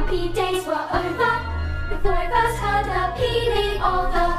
happy days were over. The 4 of us heard the pealing of the